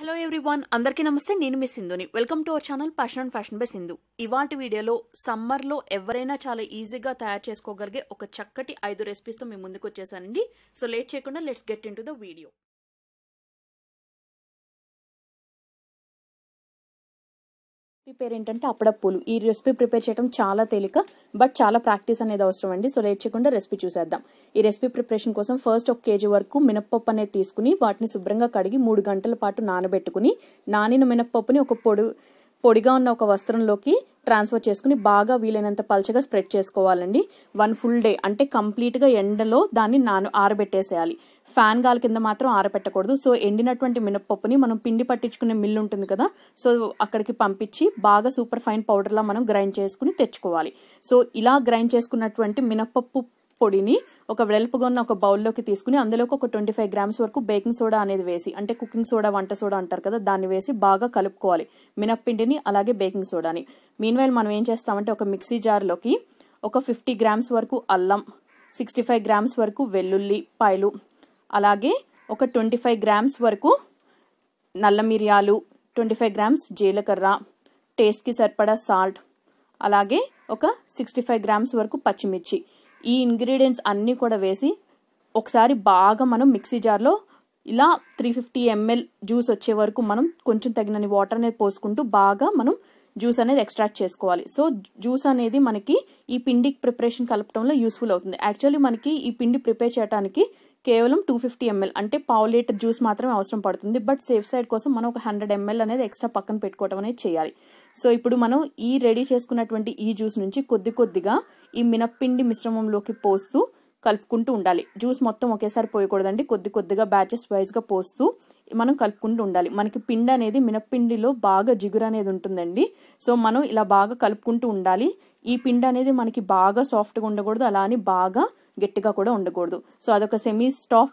Hello everyone, అందరికీ నమస్తే. నేను మీ సింధుని. Welcome to our channel passion and fashion by Sindhu. ఇవాల్టి వీడియోలో సమ్మర్లో ఎవరైనా చాలా ఈజీగా తయారు చేసుకోగలిగే ఒక చక్కటి 5 రెసిపీస్తో మీ ముందుకు వచ్చేసానండి. సో లేట్ చేయకుండా let's get into the video. Recipe పేరు ఏంటంటే అప్పడప్పులు. ఈ రెసిపీ ప్రిపేర్ చేయడం చాలా తేలిక, బట్ చాలా ప్రాక్టీస్ అనేది అవసరం అండి. సో లేట్ చేయకుండా రెసిపీ చూసేద్దాం. ఈ రెసిపీ ప్రిపరేషన్ కోసం ఫస్ట్ 1 kg వరకు మినప్పప్పు అనేది తీసుకుని వాటిని శుభ్రంగా కడిగి 3 గంటల పాటు నానబెట్టుకుని నానిన మినప్పప్పుని ఒక పొడిగా ఉన్న ఒక వస్త్రంలోకి ట్రాన్స్ఫర్ చేసుకుని బాగా వీలైనంత పల్చగా స్ప్రెడ్ చేసుకోవాలండి. 1 full డే అంటే కంప్లీట్ గా ఎండలో దాన్ని ఆరబెట్టేసేయాలి. ఫ్యాన్ గాలి కింద మాత్రం ఆరబెట్టకూడదు. సో ఎండినటువంటి మినప్పప్పుని మనం పిండి పట్టించుకునే మిల్లు ఉంటుంది కదా, సో అక్కడికి పంపించి బాగా సూపర్ ఫైన్ పౌడర్ లా మనం గ్రైండ్ చేసుకుని తెచ్చుకోవాలి. సో ఇలా గ్రైండ్ చేసుకున్నటువంటి మినప్పప్పు పొడిని ఒక వెడల్పుగా ఉన్న ఒక బౌల్లోకి తీసుకుని అందులోకి ఒక 25 grams వరకు బేకింగ్ సోడా అనేది వేసి, అంటే కుకింగ్ సోడా, వంట సోడా అంటారు కదా, దాన్ని వేసి బాగా కలుపుకోవాలి మినప్పిండిని అలాగే బేకింగ్ సోడాని. మీన్వైల్ మనం ఏం చేస్తామంటే ఒక మిక్సీ జార్లోకి ఒక 50 grams వరకు అల్లం, 65 grams వరకు వెల్లుల్లి పాయలు, అలాగే ఒక 25 grams వరకు నల్ల మిరియాలు, 25 grams జీలకర్ర, టేస్ట్కి సరిపడా సాల్ట్, అలాగే ఒక 65 grams వరకు పచ్చిమిర్చి, ఈ ఇంగ్రీడియంట్స్ అన్నీ కూడా వేసి ఒకసారి బాగా మనం మిక్సీ జార్లో ఇలా 350 ml జ్యూస్ వచ్చే వరకు మనం కొంచెం తగినన్ని వాటర్ అనేది పోసుకుంటూ బాగా మనం జ్యూస్ అనేది ఎక్స్ట్రాక్ట్ చేసుకోవాలి. సో జ్యూస్ అనేది మనకి ఈ పిండి ప్రిపరేషన్ కలపడంలో యూస్ఫుల్ అవుతుంది. యాక్చువల్లీ మనకి ఈ పిండి ప్రిపేర్ చేయడానికి కేవలం 250 ml అంటే 1/2 లీటర్ జ్యూస్ మాత్రమే అవసరం పడుతుంది. బట్ సేఫ్ సైడ్ కోసం మనం ఒక 100 ml అనేది ఎక్స్ట్రా పక్కన పెట్టుకోవడం అనేది చేయాలి. సో ఇప్పుడు మనం ఈ రెడీ చేసుకున్నటువంటి ఈ జ్యూస్ నుంచి కొద్ది కొద్దిగా ఈ మినప్పిండి మిశ్రమంలోకి పోస్తూ కలుపుకుంటూ ఉండాలి. జ్యూస్ మొత్తం ఒకేసారి పోయకూడదండి, కొద్ది కొద్దిగా బ్యాచెస్ వైజ్గా పోస్తూ మనం కలుపుకుంటూ ఉండాలి. మనకి పిండి అనేది మినప్పిండిలో బాగా జిగురు అనేది ఉంటుందండి. సో మనం ఇలా బాగా కలుపుకుంటూ ఉండాలి. ఈ పిండి అనేది మనకి బాగా సాఫ్ట్గా ఉండకూడదు, అలా అని బాగా గట్టిగా కూడా ఉండకూడదు. సో అదొక సెమీ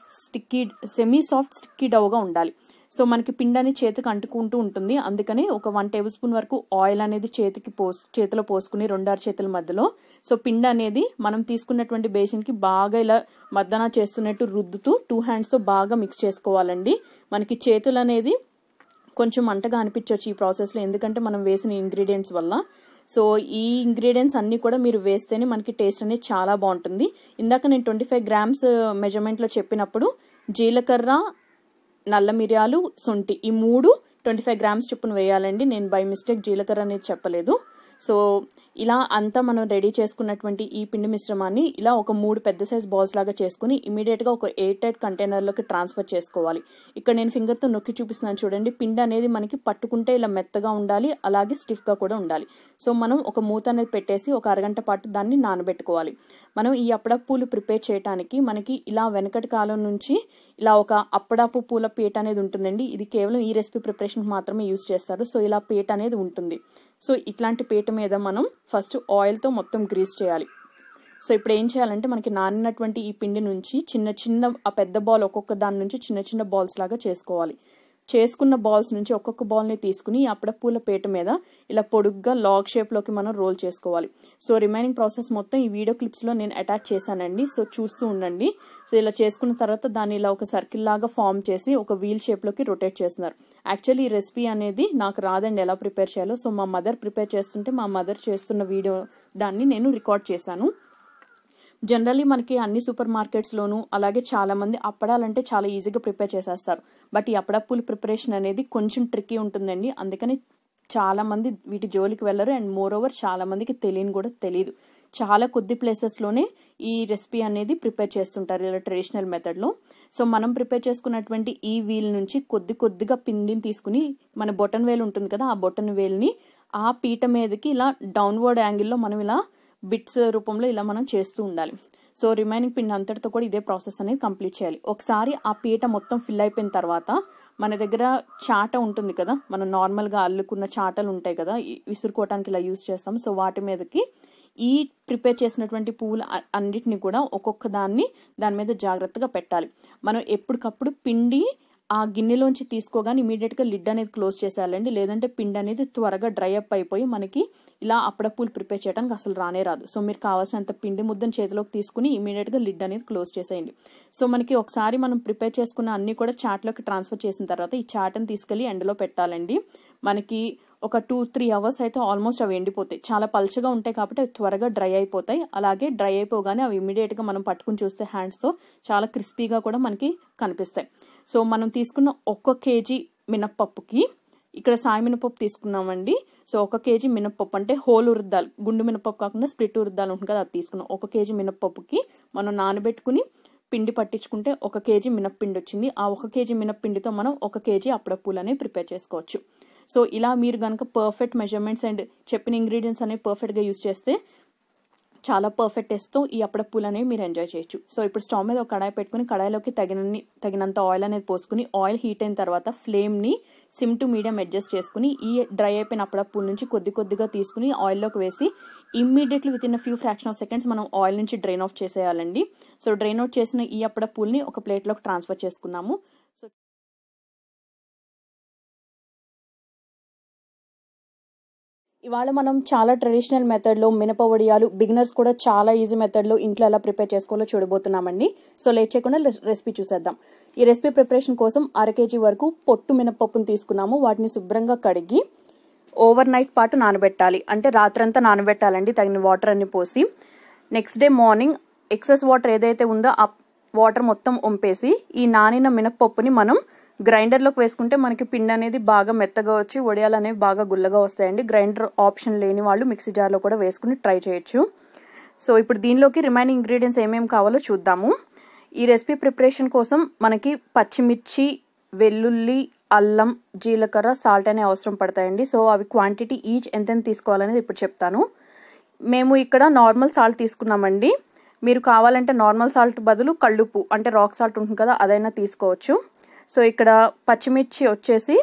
సాఫ్ట్ స్టిక్కీ డౌగా ఉండాలి. సో మనకి పిండి అనేది చేతికి అంటుకుంటూ ఉంటుంది. అందుకని ఒక 1 tablespoon వరకు ఆయిల్ అనేది చేతిలో పోసుకుని 2 చేతుల మధ్యలో, సో పిండి అనేది మనం తీసుకున్నటువంటి బేసిన్కి బాగా ఇలా మద్దన చేస్తున్నట్టు రుద్దుతూ 2 hands తో బాగా మిక్స్ చేసుకోవాలండి. మనకి చేతులు అనేది కొంచెం మంటగా అనిపించవచ్చు ఈ ప్రాసెస్లో, ఎందుకంటే మనం వేసిన ఇంగ్రీడియంట్స్ వల్ల. సో ఈ ఇంగ్రీడియంట్స్ అన్ని కూడా మీరు వేస్తేనే మనకి టేస్ట్ అనేది చాలా బాగుంటుంది. ఇందాక నేను 25 grams మెజర్మెంట్లో చెప్పినప్పుడు జీలకర్ర, నల్ల మిరియాలు, శొంఠి ఈ 3 25 grams చొప్పున వేయాలండి. నేను బై మిస్టేక్ జీలకర్ర అనేది చెప్పలేదు. సో ఇలా అంతా మనం రెడీ చేసుకున్నటువంటి ఈ పిండి మిశ్రమాన్ని ఇలా ఒక 3 పెద్ద సైజ్ బాల్స్ లాగా చేసుకుని ఇమీడియట్ గా ఒక ఎయిర్ టైట్ కంటైనర్లోకి ట్రాన్స్ఫర్ చేసుకోవాలి. ఇక్కడ నేను ఫింగర్తో నొక్కి చూపిస్తున్నాను చూడండి. పిండి అనేది మనకి పట్టుకుంటే ఇలా మెత్తగా ఉండాలి, అలాగే స్టిఫ్ గా కూడా ఉండాలి. సో మనం ఒక మూత అనేది పెట్టేసి ఒక అరగంట పాటు దాన్ని నానబెట్టుకోవాలి. మనం ఈ అప్పడప్పులు ప్రిపేర్ చేయడానికి మనకి ఇలా వెనకటి కాలం నుంచి ఇలా ఒక అప్పడపు పూల పీట అనేది ఉంటుందండి. ఇది కేవలం ఈ రెసిపీ ప్రిపరేషన్ మాత్రమే యూజ్ చేస్తారు. సో ఇలా పీట అనేది ఉంటుంది. సో ఇట్లాంటి పీట మీద మనం ఫస్ట్ ఆయిల్తో మొత్తం గ్రీస్ చేయాలి. సో ఇప్పుడు ఏం చేయాలంటే మనకి నానినటువంటి ఈ పిండి నుంచి చిన్న ఆ పెద్ద బాల్ ఒక్కొక్క దాని నుంచి చిన్న బాల్స్ లాగా చేసుకోవాలి. చేసుకున్న బాల్స్ నుంచి ఒక్కొక్క బాల్ని తీసుకుని అప్పడపూల పీట మీద ఇలా పొడుగ్గా లాగ్ షేప్లోకి మనం రోల్ చేసుకోవాలి. సో రిమైనింగ్ ప్రాసెస్ మొత్తం ఈ వీడియో క్లిప్స్లో నేను అటాచ్ చేశానండి. సో చూస్తూ ఉండండి. సో ఇలా చేసుకున్న తర్వాత దాన్ని ఇలా ఒక సర్కిల్ లాగా ఫామ్ చేసి ఒక వీల్ షేప్లోకి రొటేట్ చేస్తున్నారు. యాక్చువల్లీ ఈ రెసిపీ అనేది నాకు రాదండి ఎలా ప్రిపేర్ చేయాలో. సో మా మదర్ ప్రిపేర్ చేస్తుంటే మా మదర్ చేస్తున్న వీడియో దాన్ని నేను రికార్డ్ చేశాను. జనరల్లీ మనకి అన్ని సూపర్ మార్కెట్స్లోనూ అలాగే చాలా మంది అప్పడాలంటే చాలా ఈజీగా ప్రిపేర్ చేసేస్తారు. బట్ ఈ అప్పడప్పులు ప్రిపరేషన్ అనేది కొంచెం ట్రిక్కీ ఉంటుందండి. అందుకని చాలా మంది వీటి జోలికి వెళ్ళరు. అండ్ మోర్ ఓవర్ చాలా మందికి తెలియదు. చాలా కొద్ది ప్లేసెస్లోనే ఈ రెసిపీ అనేది ప్రిపేర్ చేస్తుంటారు ఇలా ట్రెడిషనల్ మెథడ్లో. సో మనం ప్రిపేర్ చేసుకున్నటువంటి ఈ వీల్ నుంచి కొద్దిగా పిండిని తీసుకుని మన బొటన్ వేలు ఉంటుంది కదా, ఆ బొటన్ వేలుని ఆ పీట మీదకి ఇలా డౌన్వర్డ్ యాంగిల్లో మనం ఇలా బిట్స్ రూపంలో ఇలా మనం చేస్తూ ఉండాలి. సో రిమైనింగ్ పిండి అంతటితో కూడా ఇదే ప్రాసెస్ అనేది కంప్లీట్ చేయాలి. ఒకసారి ఆ పీట మొత్తం ఫిల్ అయిపోయిన తర్వాత మన దగ్గర చాట ఉంటుంది కదా, మనం నార్మల్గా అల్లుకున్న చాటలు ఉంటాయి కదా, విసురుకోవటానికి ఇలా యూజ్ చేస్తాం. సో వాటి మీదకి ఈ ప్రిపేర్ చేసినటువంటి పువ్వులు అన్నిటిని కూడా ఒక్కొక్క దాని మీద జాగ్రత్తగా పెట్టాలి. మనం ఎప్పటికప్పుడు పిండి ఆ గిన్నెలోంచి తీసుకోగానే ఇమీడియట్గా లిడ్ అనేది క్లోజ్ చేసేయాలండి, లేదంటే పిండి అనేది త్వరగా డ్రై అప్ అయిపోయి మనకి ఇలా అప్పడపూలు ప్రిపేర్ చేయడానికి అసలు రానే రాదు. సో మీరు కావాల్సినంత పిండి ముద్దను చేతిలోకి తీసుకుని ఇమీడియట్గా లిడ్ అనేది క్లోజ్ చేసేయండి. సో మనకి ఒకసారి మనం ప్రిపేర్ చేసుకున్న అన్ని కూడా చాట్లోకి ట్రాన్స్ఫర్ చేసిన తర్వాత ఈ చాట్ని తీసుకెళ్లి ఎండలో పెట్టాలండి. మనకి ఒక 2-3 అవర్స్ అయితే ఆల్మోస్ట్ అవి ఎండిపోతాయి. చాలా పల్చగా ఉంటాయి కాబట్టి అవి త్వరగా డ్రై అయిపోతాయి. అలాగే డ్రై అయిపోగానే అవి ఇమీడియట్గా మనం పట్టుకుని చూస్తే హ్యాండ్స్తో చాలా క్రిస్పీగా కూడా మనకి కనిపిస్తాయి. సో మనం తీసుకున్న 1 kg మినప్పప్పుకి ఇక్కడ సాయి మినపప్పు తీసుకున్నామండి. సో 1 kg మినప్పప్పు అంటే హోల్ ఉరుద్దాలు, గుండు మినపప్పు కాకుండా స్ప్లిట్ ఉరుద్దాలు ఉంటుంది కదా, అది తీసుకున్నాం. 1 kg మినప్పప్పుకి మనం నానబెట్టుకుని పిండి పట్టించుకుంటే 1 kg మినప్పిండి వచ్చింది. ఆ 1 kg మినప్పిండితో మనం 1 kg అప్పడపూలు అనేవి ప్రిపేర్ చేసుకోవచ్చు. సో ఇలా మీరు కనుక పర్ఫెక్ట్ మెజర్మెంట్స్ అండ్ చెప్పిన ఇంగ్రీడియంట్స్ అనేవి పర్ఫెక్ట్గా యూస్ చేస్తే చాలా పర్ఫెక్ట్ టేస్ట్తో ఈ అప్పడపూలు అనేవి మీరు ఎంజాయ్ చేయొచ్చు. సో ఇప్పుడు స్టవ్ మీద ఒక కడాయి పెట్టుకుని కడాయిలోకి తగినంత ఆయిల్ అనేది పోసుకుని ఆయిల్ హీట్ అయిన తర్వాత ఫ్లేమ్ని సిమ్ టు మీడియం అడ్జస్ట్ చేసుకుని ఈ డ్రై అయిపోయిన అప్పడపూలు నుంచి కొద్దిగా తీసుకుని ఆయిల్లోకి వేసి immediately within few fraction of seconds మనం ఆయిల్ నుంచి డ్రైన్ ఆఫ్ చేసేయాలండి. సో డ్రైన్ అవుట్ చేసిన ఈ అప్పడపూల్ని ఒక ప్లేట్లోకి ట్రాన్స్ఫర్ చేసుకున్నాము. సో ఇవాళ మనం చాలా ట్రెడిషనల్ మెథడ్లో మినప వడియాలు బిగినర్స్ కూడా చాలా ఈజీ మెథడ్లో ఇంట్లో ఎలా ప్రిపేర్ చేసుకోవాలో చూడబోతున్నామండి. సో లేట్ చేయకుండా రెసిపీ చూసేద్దాం. ఈ రెసిపీ ప్రిపరేషన్ కోసం 1/2 kg వరకు పొట్టు మినపప్పును తీసుకున్నాము. వాటిని శుభ్రంగా కడిగి ఓవర్ నైట్ పాటు నానబెట్టాలి. అంటే రాత్రంతా నానబెట్టాలండి, తగిన వాటర్ అన్ని పోసి. Next day morning excess water ఏదైతే ఉందో ఆ వాటర్ మొత్తం వంపేసి ఈ నానిన మినపప్పుని మనం గ్రైండర్లోకి వేసుకుంటే మనకి పిండి అనేది బాగా మెత్తగా వచ్చి వడియాలు అనేవి బాగా గుల్లగా వస్తాయండి. గ్రైండర్ ఆప్షన్ లేని వాళ్ళు మిక్సీ జార్లో కూడా వేసుకుని ట్రై చేయొచ్చు. సో ఇప్పుడు దీనిలోకి రిమైనింగ్ ఇంగ్రీడియంట్స్ ఏమేమి కావాలో చూద్దాము. ఈ రెసిపీ ప్రిపరేషన్ కోసం మనకి పచ్చిమిర్చి, వెల్లుల్లి, అల్లం, జీలకర్ర, సాల్ట్ అనే అవసరం పడతాయండి. సో అవి క్వాంటిటీ ఈచ్ ఎంతెంత తీసుకోవాలనేది ఇప్పుడు చెప్తాను. మేము ఇక్కడ నార్మల్ సాల్ట్ తీసుకున్నామండి. మీరు కావాలంటే నార్మల్ సాల్ట్ బదులు కళ్ళుప్పు అంటే రాక్ సాల్ట్ ఉంటుంది కదా, అదైనా తీసుకోవచ్చు. సో ఇక్కడ పచ్చిమిర్చి వచ్చేసి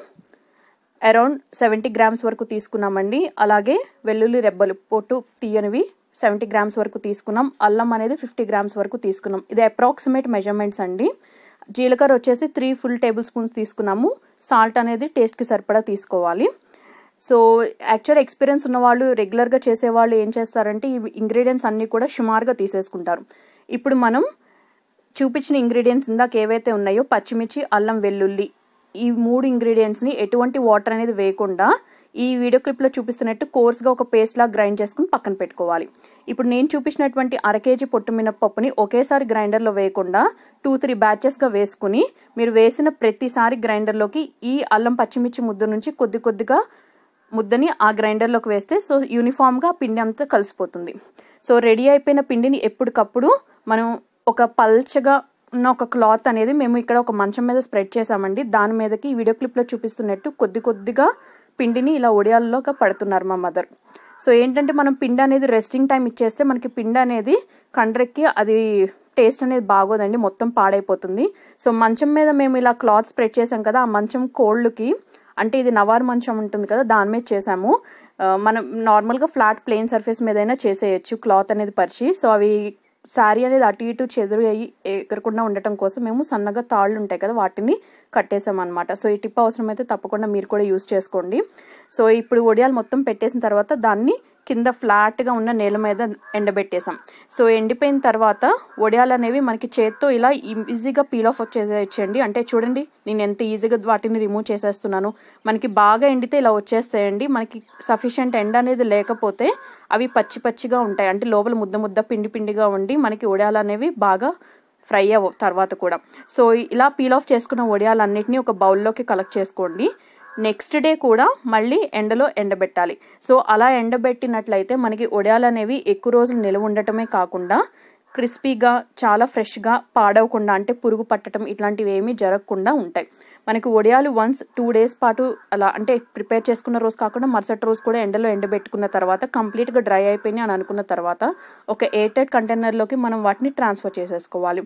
అరౌండ్ 70 grams వరకు తీసుకున్నామండి. అలాగే వెల్లుల్లి రెబ్బలు పొట్టు తీయనివి 70 grams వరకు తీసుకున్నాం. అల్లం అనేది 50 grams వరకు తీసుకున్నాం. ఇది అప్రాక్సిమేట్ మెజర్మెంట్స్ అండి. జీలకర్ర వచ్చేసి 3 full tablespoons తీసుకున్నాము. సాల్ట్ అనేది టేస్ట్కి సరిపడా తీసుకోవాలి. సో యాక్చువల్ ఎక్స్పీరియన్స్ ఉన్న వాళ్ళు, రెగ్యులర్గా చేసేవాళ్ళు ఏం చేస్తారంటే ఈ ఇంగ్రీడియంట్స్ అన్నీ కూడా సుమారుగా తీసేసుకుంటారు. ఇప్పుడు మనం చూపించిన ఇంగ్రీడియంట్స్ ఇందాక ఏవైతే ఉన్నాయో పచ్చిమిర్చి, అల్లం, వెల్లుల్లి, ఈ 3 ఇంగ్రీడియంట్స్ని ఎటువంటి వాటర్ అనేది వేయకుండా ఈ వీడియో క్లిప్లో చూపిస్తున్నట్టు కోర్స్గా ఒక పేస్ట్ లాగా గ్రైండ్ చేసుకుని పక్కన పెట్టుకోవాలి. ఇప్పుడు నేను చూపించినటువంటి 1/2 kg పొట్టు మినపప్పుని ఒకేసారి గ్రైండర్లో వేయకుండా 2-3 బ్యాచెస్గా వేసుకుని మీరు వేసిన ప్రతిసారి గ్రైండర్లోకి ఈ అల్లం పచ్చిమిర్చి ముద్ద నుంచి కొద్దిగా ముద్దని ఆ గ్రైండర్లోకి వేస్తే సో యూనిఫామ్గా పిండి అంతా కలిసిపోతుంది. సో రెడీ అయిపోయిన పిండిని ఎప్పటికప్పుడు మనం ఒక పల్చగా ఉన్న ఒక క్లాత్ అనేది మేము ఇక్కడ ఒక మంచం మీద స్ప్రెడ్ చేసామండి. దాని మీదకి వీడియో క్లిప్లో చూపిస్తున్నట్టు కొద్దిగా పిండిని ఇలా ఒడియాల్లోకి పడుతున్నారు మా మదర్. సో ఏంటంటే మనం పిండి అనేది రెస్టింగ్ టైం ఇచ్చేస్తే మనకి పిండి అనేది కండ్రెక్కి అది టేస్ట్ అనేది బాగోదండి, మొత్తం పాడైపోతుంది. సో మంచం మీద మేము ఇలా క్లాత్ స్ప్రెడ్ చేసాం కదా, ఆ మంచం కోల్డ్కి అంటే ఇది నవారు మంచం ఉంటుంది కదా, దాని మీద చేసాము. మనం నార్మల్గా ఫ్లాట్ ప్లెయిన్ సర్ఫేస్ మీద అయినా చేసేయచ్చు క్లాత్ అనేది పరిచి. సో అవి శారీ అనేది అటు ఇటు చెదురు అయ్యి ఎగరకుండా ఉండటం కోసం మేము సన్నగా తాళ్ళు ఉంటాయి కదా వాటిని కట్టేసామన్నమాట. సో ఈ టిప్ అవసరమైతే తప్పకుండా మీరు కూడా యూజ్ చేసుకోండి. సో ఇప్పుడు వడియాలు మొత్తం పెట్టేసిన తర్వాత దాన్ని కింద ఫ్లాట్గా ఉన్న నేల మీద ఎండబెట్టేసాం. సో ఎండిపోయిన తర్వాత వడియాలు అనేవి మనకి చేత్తో ఇలా ఈజీగా పీల్ ఆఫ్ వచ్చేసేయచ్చండి. అంటే చూడండి నేను ఎంత ఈజీగా వాటిని రిమూవ్ చేసేస్తున్నాను. మనకి బాగా ఎండితే ఇలా వచ్చేస్తాయండి. మనకి సఫిషియంట్ ఎండ అనేది లేకపోతే అవి పచ్చిగా ఉంటాయి. అంటే లోపల ముద్ద పిండిగా ఉండి మనకి వడియాలు అనేవి బాగా ఫ్రై అవ్వవు తర్వాత కూడా. సో ఇలా పీల్ ఆఫ్ చేసుకున్న వడియాలన్నిటినీ ఒక బౌల్లోకి కలెక్ట్ చేసుకోండి. నెక్స్ట్ డే కూడా మళ్ళీ ఎండలో ఎండబెట్టాలి. సో అలా ఎండబెట్టినట్లయితే మనకి వడియాలు అనేవి ఎక్కువ రోజులు నిల్వ ఉండటమే కాకుండా క్రిస్పీగా చాలా ఫ్రెష్గా పాడవకుండా అంటే పురుగు పట్టడం ఇట్లాంటివి ఏమీ జరగకుండా ఉంటాయి. మనకి వడియాలు వన్స్ 2 days పాటు అలా అంటే ప్రిపేర్ చేసుకున్న రోజు కాకుండా మరుసటి రోజు కూడా ఎండలో ఎండబెట్టుకున్న తర్వాత కంప్లీట్గా డ్రై అయిపోయినాయి అని అనుకున్న తర్వాత ఒక ఎయిర్టైట్ కంటైనర్లోకి మనం వాటిని ట్రాన్స్ఫర్ చేసేసుకోవాలి.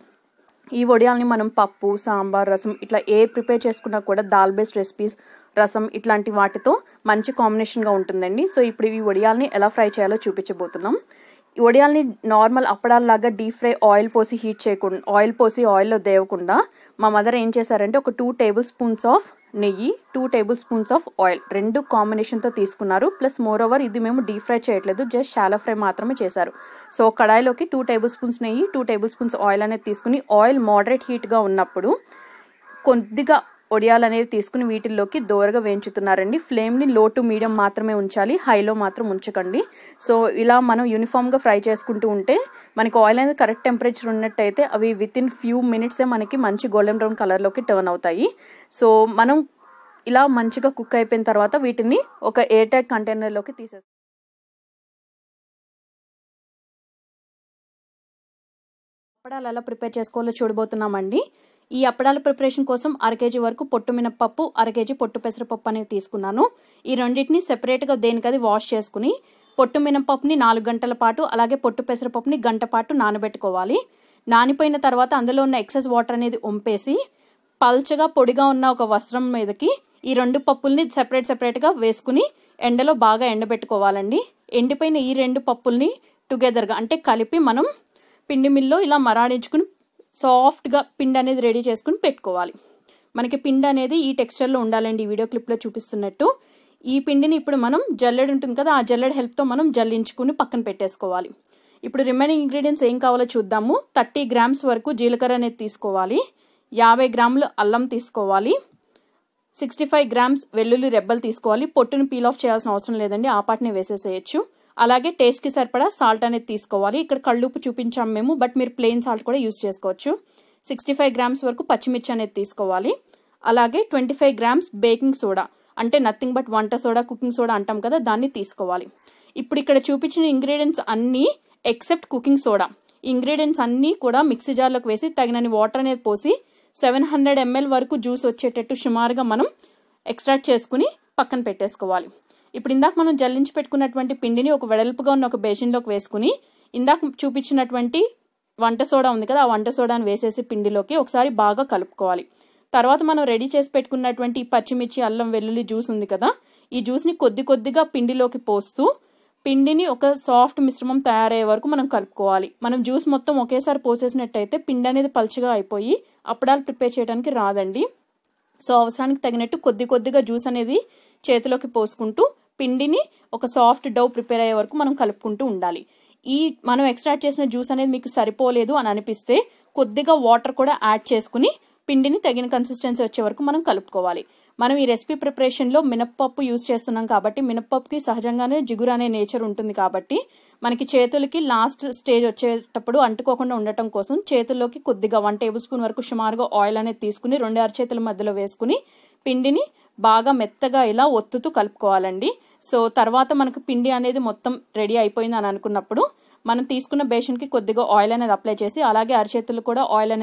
ఈ వడియాల్ని మనం పప్పు, సాంబార్, రసం ఇట్లా ఏ ప్రిపేర్ చేసుకున్నా కూడా దాల్ బేస్డ్ రెసిపీస్, రసం ఇట్లాంటి వాటితో మంచి కాంబినేషన్గా ఉంటుందండి. సో ఇప్పుడు ఈ వడియాల్ని ఎలా ఫ్రై చేయాలో చూపించబోతున్నాం. వడియాల్ని నార్మల్ అప్పడాల్లాగా డీప్ ఫ్రై ఆయిల్ పోసి హీట్ చేయకుండా ఆయిల్లో దేవకుండా మా మదర్ ఏం చేశారంటే ఒక 2 టేబుల్ స్పూన్స్ ఆఫ్ నెయ్యి, 2 టేబుల్ స్పూన్స్ ఆఫ్ ఆయిల్, 2 కాంబినేషన్తో తీసుకున్నారు. ప్లస్ మోర్ ఓవర్ ఇది మేము డీప్ ఫ్రై చేయట్లేదు, జస్ట్ షాలో ఫ్రై మాత్రమే చేశారు. సో కడాయిలోకి 2 టేబుల్ స్పూన్స్ నెయ్యి, 2 టేబుల్ స్పూన్స్ ఆయిల్ అనేది తీసుకుని ఆయిల్ మోడరేట్ హీట్గా ఉన్నప్పుడు కొద్దిగా వడియాలు అనేది తీసుకుని వీటిల్లోకి దోరగా వేయించుతున్నారండి. ఫ్లేమ్ని లో టు మీడియం మాత్రమే ఉంచాలి, హైలో మాత్రం ఉంచకండి. సో ఇలా మనం యూనిఫామ్గా ఫ్రై చేసుకుంటూ ఉంటే మనకి ఆయిల్ అనేది కరెక్ట్ టెంపరేచర్ ఉన్నట్టయితే అవి విత్ ఇన్ ఫ్యూ మినిట్సే మనకి మంచి గోల్డెన్ బ్రౌన్ కలర్లోకి టర్న్ అవుతాయి. సో మనం ఇలా మంచిగా కుక్ అయిపోయిన తర్వాత వీటిని ఒక ఎయిర్ టైట్ కంటైనర్లోకి తీసేస్తాం. అప్పడాలు ఎలా ప్రిపేర్ చేసుకోవాలో చూడబోతున్నామండి. ఈ అప్పడాల ప్రిపరేషన్ కోసం 1/2 kg వరకు పొట్టు మినపప్పు, 1/2 kg పొట్టు పెసరపప్పు అనేవి తీసుకున్నాను. ఈ రెండింటిని సెపరేట్గా దేనికది వాష్ చేసుకుని పొట్టు మినపప్పుని 4 గంటల పాటు, అలాగే పొట్టు పెసరపప్పుని గంట పాటు నానబెట్టుకోవాలి. నానిపోయిన తర్వాత అందులో ఉన్న ఎక్సెస్ వాటర్ అనేది వంపేసి పల్చగా పొడిగా ఉన్న ఒక వస్త్రం మీదకి ఈ 2 పప్పుల్ని సెపరేట్గా వేసుకుని ఎండలో బాగా ఎండబెట్టుకోవాలండి. ఎండిపోయిన ఈ 2 పప్పుల్ని టుగెదర్గా అంటే కలిపి మనం పిండి మిల్లో ఇలా మరాడించుకుని సాఫ్ట్గా పిండి అనేది రెడీ చేసుకుని పెట్టుకోవాలి. మనకి పిండి అనేది ఈ టెక్స్చర్లో ఉండాలండి, వీడియో క్లిప్లో చూపిస్తున్నట్టు. ఈ పిండిని ఇప్పుడు మనం జల్లెడ ఉంటుంది కదా, ఆ జల్లెడ హెల్ప్తో మనం జల్లించుకుని పక్కన పెట్టేసుకోవాలి. ఇప్పుడు రిమైనింగ్ ఇంగ్రీడియంట్స్ ఏం కావాలో చూద్దాము. 30 గ్రామ్స్ వరకు జీలకర్ర అనేది తీసుకోవాలి, 50 గ్రాములు అల్లం తీసుకోవాలి, 65 గ్రామ్స్ వెల్లుల్లి రెబ్బలు తీసుకోవాలి. పొట్టును పీల్ ఆఫ్ చేయాల్సిన అవసరం లేదండి, ఆ పాటనే వేసేసేయచ్చు. అలాగే టేస్ట్కి సరిపడా సాల్ట్ అనేది తీసుకోవాలి. ఇక్కడ కళ్ళుప్పు చూపించాం మేము, బట్ మీరు ప్లెయిన్ సాల్ట్ కూడా యూస్ చేసుకోవచ్చు. 65 గ్రామ్స్ వరకు పచ్చిమిర్చి అనేది తీసుకోవాలి. అలాగే 25 గ్రామ్స్ బేకింగ్ సోడా, అంటే నథింగ్ బట్ వంట సోడా, కుకింగ్ సోడా అంటాం కదా, దాన్ని తీసుకోవాలి. ఇప్పుడు ఇక్కడ చూపించిన ఇంగ్రీడియంట్స్ అన్నీ ఎక్సెప్ట్ కుకింగ్ సోడా, ఇంగ్రీడియంట్స్ అన్నీ కూడా మిక్సీ జార్లోకి వేసి తగినన్ని వాటర్ అనేది పోసి 700 ml వరకు జ్యూస్ వచ్చేటట్టు సుమారుగా మనం ఎక్స్ట్రాక్ట్ చేసుకుని పక్కన పెట్టేసుకోవాలి. ఇప్పుడు ఇందాక మనం జల్లించి పెట్టుకున్నటువంటి పిండిని ఒక వెడల్పుగా ఉన్న ఒక బేసిన్లోకి వేసుకుని ఇందాక చూపించినటువంటి వంట సోడా ఉంది కదా, ఆ వంట సోడాను వేసేసి పిండిలోకి ఒకసారి బాగా కలుపుకోవాలి. తర్వాత మనం రెడీ చేసి పెట్టుకున్నటువంటి పచ్చిమిర్చి, అల్లం, వెల్లుల్లి జ్యూస్ ఉంది కదా, ఈ జ్యూస్ని కొద్దిగా పిండిలోకి పోస్తూ పిండిని ఒక సాఫ్ట్ మిశ్రమం తయారయ్యే వరకు మనం కలుపుకోవాలి. మనం జ్యూస్ మొత్తం ఒకేసారి పోసేసినట్టయితే పిండి అనేది పల్చగా అయిపోయి అప్పడాలు ప్రిపేర్ చేయడానికి రాదండి. సో అవసరానికి తగినట్టు కొద్దిగా జ్యూస్ అనేది చేతిలోకి పోసుకుంటూ పిండిని ఒక సాఫ్ట్ డౌ ప్రిపేర్ అయ్యే వరకు మనం కలుపుకుంటూ ఉండాలి. ఈ మనం ఎక్స్ట్రాక్ట్ చేసిన జ్యూస్ అనేది మీకు సరిపోలేదు అని అనిపిస్తే కొద్దిగా వాటర్ కూడా యాడ్ చేసుకుని పిండిని తగిన కన్సిస్టెన్సీ వచ్చే వరకు మనం కలుపుకోవాలి. మనం ఈ రెసిపీ ప్రిపరేషన్లో మినప్పప్పు యూజ్ చేస్తున్నాం కాబట్టి మినప్పప్పుకి సహజంగానే జిగురు అనే నేచర్ ఉంటుంది కాబట్టి మనకి చేతులకి లాస్ట్ స్టేజ్ వచ్చేటప్పుడు అంటుకోకుండా ఉండటం కోసం చేతుల్లోకి కొద్దిగా 1 టేబుల్ స్పూన్ వరకు సుమారుగా ఆయిల్ అనేది తీసుకుని 2 అరచేతుల మధ్యలో వేసుకుని పిండిని బాగా మెత్తగా ఇలా ఒత్తుతూ కలుపుకోవాలండి. సో తర్వాత మనకు పిండి అనేది మొత్తం రెడీ అయిపోయింది అని అనుకున్నప్పుడు మనం తీసుకున్న బేషన్కి కొద్దిగా ఆయిల్ అనేది అప్లై చేసి అలాగే అరచేతులు కూడా ఆయిల్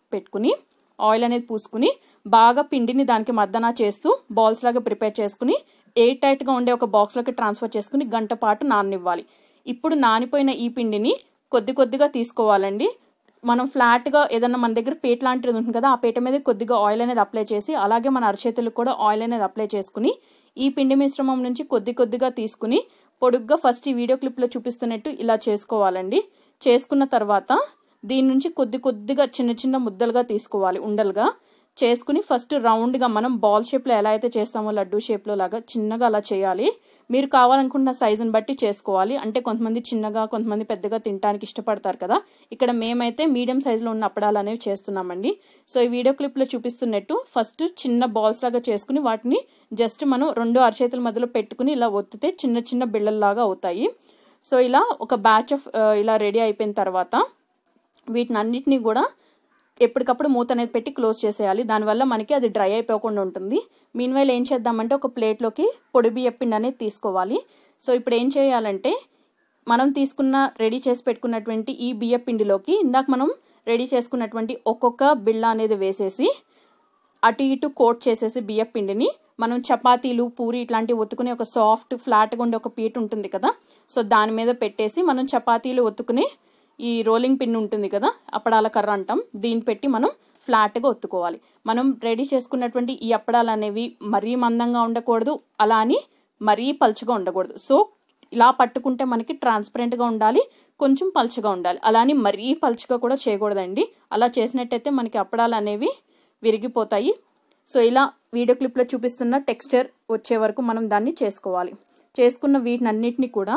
అనేది పూసుకుని బాగా పిండిని దానికి మద్దన చేస్తూ బాల్స్ లాగా ప్రిపేర్ చేసుకుని ఎయిర్ టైట్గా ఉండే ఒక బాక్స్లోకి ట్రాన్స్ఫర్ చేసుకుని గంట పాటు నాననివ్వాలి. ఇప్పుడు నానిపోయిన ఈ పిండిని కొద్దిగా తీసుకోవాలండి. మనం ఫ్లాట్గా ఏదన్నా మన దగ్గర పీట లాంటిది ఉంటుంది కదా, ఆ పీట మీద కొద్దిగా ఆయిల్ అనేది అప్లై చేసి అలాగే మన అరచేతులకు కూడా ఆయిల్ అనేది అప్లై చేసుకుని ఈ పిండి మిశ్రమం నుంచి కొద్దిగా తీసుకుని పొడుగ్గా ఫస్ట్ ఈ వీడియో క్లిప్లో చూపిస్తున్నట్టు ఇలా చేసుకోవాలండి. చేసుకున్న తర్వాత దీని నుంచి కొద్దిగా చిన్న ముద్దలుగా తీసుకోవాలి, ఉండలుగా చేసుకుని ఫస్ట్ రౌండ్గా మనం బాల్ షేప్లో ఎలా అయితే చేస్తామో లడ్డూ షేప్లో లాగా చిన్నగా అలా చేయాలి. మీరు కావాలనుకున్న సైజుని బట్టి చేసుకోవాలి. అంటే కొంతమంది చిన్నగా కొంతమంది పెద్దగా తినడానికి ఇష్టపడతారు కదా, ఇక్కడ మేమైతే మీడియం సైజులో ఉన్న అప్పడాలు అనేవి చేస్తున్నామండి. సో ఈ వీడియో క్లిప్లో చూపిస్తున్నట్టు ఫస్ట్ చిన్న బాల్స్ లాగా చేసుకుని వాటిని జస్ట్ మనం 2 అరచేతుల మధ్యలో పెట్టుకుని ఇలా ఒత్తితే చిన్న బిళ్ళల్లాగా అవుతాయి. సో ఇలా ఒక బ్యాచ్ ఆఫ్ ఇలా రెడీ అయిపోయిన తర్వాత వీటిని అన్నిటినీ కూడా ఎప్పటికప్పుడు మూత అనేది పెట్టి క్లోజ్ చేసేయాలి. దానివల్ల మనకి అది డ్రై అయిపోకుండా ఉంటుంది. మీన్వైల్ ఏం చేద్దామంటే ఒక ప్లేట్లోకి పొడి బియ్యం పిండి అనేది తీసుకోవాలి. సో ఇప్పుడు ఏం చేయాలంటే మనం రెడీ చేసి పెట్టుకున్నటువంటి ఈ బియ్యం పిండిలోకి ఇందాక మనం రెడీ చేసుకున్నటువంటి ఒక్కొక్క బిళ్ళ అనేది వేసేసి అటు ఇటు కోట్ చేసేసి బియ్యం పిండిని మనం చపాతీలు, పూరి ఇట్లాంటివి ఒత్తుకునే ఒక సాఫ్ట్ ఫ్లాట్గా ఉండే ఒక పీట ఉంటుంది కదా, సో దాని మీద పెట్టేసి మనం చపాతీలు ఒత్తుకునే ఈ రోలింగ్ పిన్ ఉంటుంది కదా, అప్పడాల కర్ర అంటాం, దీన్ని పెట్టి మనం ఫ్లాట్గా ఒత్తుకోవాలి. మనం రెడీ చేసుకున్నటువంటి ఈ అప్పడాలు అనేవి మరీ మందంగా ఉండకూడదు, అలా అని మరీ పలుచగా ఉండకూడదు. సో ఇలా పట్టుకుంటే మనకి ట్రాన్స్పరెంట్గా ఉండాలి, కొంచెం పల్చగా ఉండాలి. అలానే మరీ పల్చగా కూడా చేయకూడదండి. అలా చేసినట్టయితే మనకి అప్పడాలు అనేవి విరిగిపోతాయి. సో ఇలా వీడియో క్లిప్లో చూపిస్తున్న టెక్స్చర్ వచ్చే వరకు మనం దాన్ని చేసుకోవాలి. చేసుకున్న వీటినన్నిటిని కూడా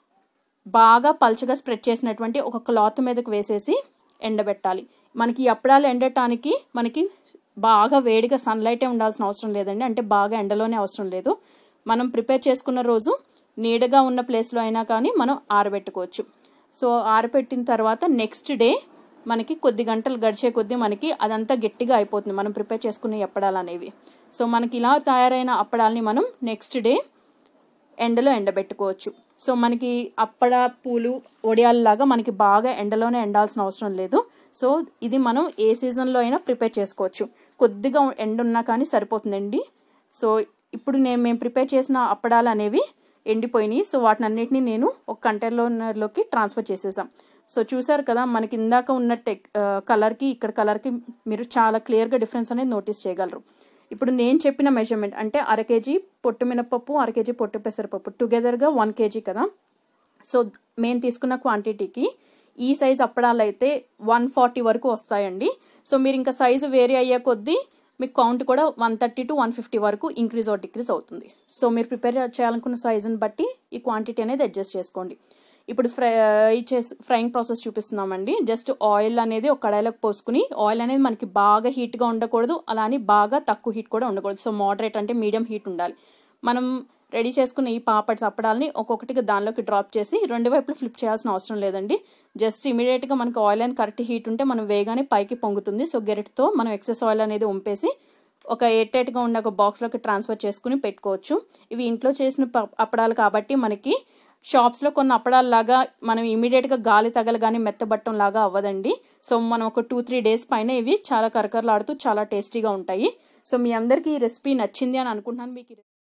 బాగా పల్చగా స్ప్రెడ్ చేసినటువంటి ఒక క్లాత్ మీదకి వేసేసి ఎండబెట్టాలి. మనకి ఈ అప్పడాలు ఎండటానికి మనకి బాగా వేడిగా సన్లైటే ఉండాల్సిన అవసరం లేదండి. అంటే బాగా ఎండలోనే అవసరం లేదు. మనం ప్రిపేర్ చేసుకున్న రోజు నీడగా ఉన్న ప్లేస్లో అయినా కానీ మనం ఆరబెట్టుకోవచ్చు. సో ఆరబెట్టిన తర్వాత నెక్స్ట్ డే మనకి కొద్ది గంటలు గడిచే కొద్దీ మనకి అదంతా గట్టిగా అయిపోతుంది మనం ప్రిపేర్ చేసుకునే అప్పడాలు అనేవి. సో మనకి ఇలా తయారైన అప్పడాలని మనం నెక్స్ట్ డే ఎండలో ఎండబెట్టుకోవచ్చు. సో మనకి అప్పడపూలు వడియాల్లాగా మనకి బాగా ఎండలోనే ఎండాల్సిన అవసరం లేదు. సో ఇది మనం ఏ సీజన్లో అయినా ప్రిపేర్ చేసుకోవచ్చు. కొద్దిగా ఎండ ఉన్నా కానీ సరిపోతుందండి. సో ఇప్పుడు మేము ప్రిపేర్ చేసిన అప్పడాలు అనేవి ఎండిపోయినాయి. సో వాటిని అన్నిటిని నేను ఒక కంటైనర్లోకి ట్రాన్స్ఫర్ చేసేసాం. సో చూసారు కదా, మనకి ఇందాక ఉన్న కలర్కి ఇక్కడ కలర్కి మీరు చాలా క్లియర్గా డిఫరెన్స్ అనేది నోటీస్ చేయగలరు. ఇప్పుడు నేను చెప్పిన మెజర్మెంట్ అంటే 1/2 kg పొట్టు మినపప్పు, 1/2 kg పొట్టు పెసరపప్పు టుగెదర్గా 1 kg కదా. సో మేము తీసుకున్న క్వాంటిటీకి ఈ సైజ్ అప్పడాలు అయితే 140 వరకు వస్తాయండి. సో మీరు ఇంకా సైజు వేరీ అయ్యే కొద్దీ మీకు కౌంట్ కూడా 130 to 150 వరకు ఇంక్రీజ్ ఆర్ డిక్రీజ్ అవుతుంది. సో మీరు ప్రిపేర్ చేయాలనుకున్న సైజుని బట్టి ఈ క్వాంటిటీ అనేది అడ్జస్ట్ చేసుకోండి. ఇప్పుడు ఫ్రైయింగ్ ప్రాసెస్ చూపిస్తున్నామండి. జస్ట్ ఆయిల్ అనేది ఒక కడాయిలోకి పోసుకుని, ఆయిల్ అనేది మనకి బాగా హీట్గా ఉండకూడదు, అలానే బాగా తక్కువ హీట్ కూడా ఉండకూడదు. సో మోడరేట్ అంటే మీడియం హీట్ ఉండాలి. మనం రెడీ చేసుకున్న ఈ పాపడ్స్ అప్పడాలని ఒక్కొక్కటిగా దానిలోకి డ్రాప్ చేసి రెండు వైపులు ఫ్లిప్ చేయాల్సిన అవసరం లేదండి. జస్ట్ ఇమీడియట్గా మనకి ఆయిల్ అని కరెక్ట్ హీట్ ఉంటే మనం వేగానే పైకి పొంగుతుంది. సో గెరెట్తో మనం ఎక్సెస్ ఆయిల్ అనేది వంపేసి ఒక ఎయిర్టైట్గా ఉన్న ఒక బాక్స్లోకి ట్రాన్స్ఫర్ చేసుకుని పెట్టుకోవచ్చు. ఇవి ఇంట్లో చేసిన అప్పడాలు కాబట్టి మనకి షాప్స్లో కొన్ని అప్పడాలలాగా మనం ఇమీడియట్గా గాలి తగలగానే మెత్తబట్టం లాగా అవ్వదండి. సో మనం ఒక 2-3 days పైన ఇవి చాలా కరకరలాడుతూ చాలా టేస్టీగా ఉంటాయి. సో మీ అందరికీ ఈ రెసిపీ నచ్చింది అని అనుకుంటున్నాను. మీకు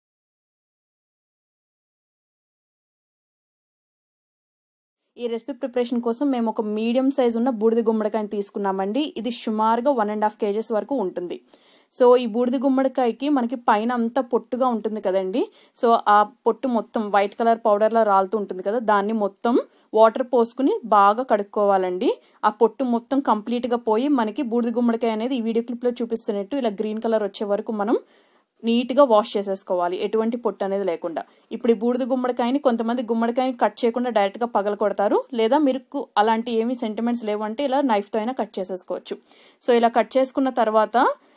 ఈ రెసిపీ ప్రిపరేషన్ కోసం మేము ఒక మీడియం సైజ్ ఉన్న బూడిద గుమ్మడికాయని తీసుకున్నామండి. ఇది సుమారుగా 1.5 kgs వరకు ఉంటుంది. సో ఈ బూడిద గుమ్మడికాయకి మనకి పైన అంతా పొట్టుగా ఉంటుంది కదండి. సో ఆ పొట్టు మొత్తం వైట్ కలర్ పౌడర్లా రాలుతూ ఉంటుంది కదా, దాన్ని మొత్తం వాటర్ పోసుకుని బాగా కడుక్కోవాలండి. ఆ పొట్టు మొత్తం కంప్లీట్గా పోయి మనకి బూడిద గుమ్మడికాయ అనేది ఈ వీడియో క్లిప్లో చూపిస్తున్నట్టు ఇలా గ్రీన్ కలర్ వచ్చే వరకు మనం నీట్గా వాష్ చేసేసుకోవాలి, ఎటువంటి పొట్టు అనేది లేకుండా. ఇప్పుడు ఈ బూడిద గుమ్మడికాయని కొంతమంది గుమ్మడికాయని కట్ చేయకుండా డైరెక్ట్గా పగల కొడతారు, లేదా మీకు అలాంటి ఏమీ సెంటిమెంట్స్ లేవంటే ఇలా నైఫ్తో అయినా కట్ చేసేసుకోవచ్చు. సో ఇలా కట్ చేసుకున్న తర్వాత